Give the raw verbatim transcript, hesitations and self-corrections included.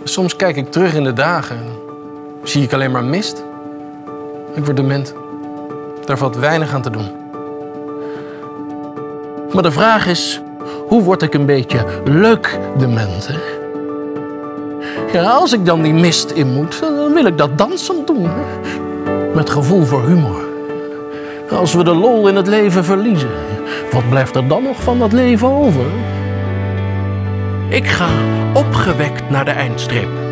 Soms kijk ik terug in de dagen en dan zie ik alleen maar mist. Ik word dement. Daar valt weinig aan te doen. Maar de vraag is, hoe word ik een beetje leuk dement, hè? Ja, als ik dan die mist in moet, dan wil ik dat dansend doen. Hè? Met gevoel voor humor. Als we de lol in het leven verliezen, wat blijft er dan nog van dat leven over? Ik ga opgewekt naar de eindstreep.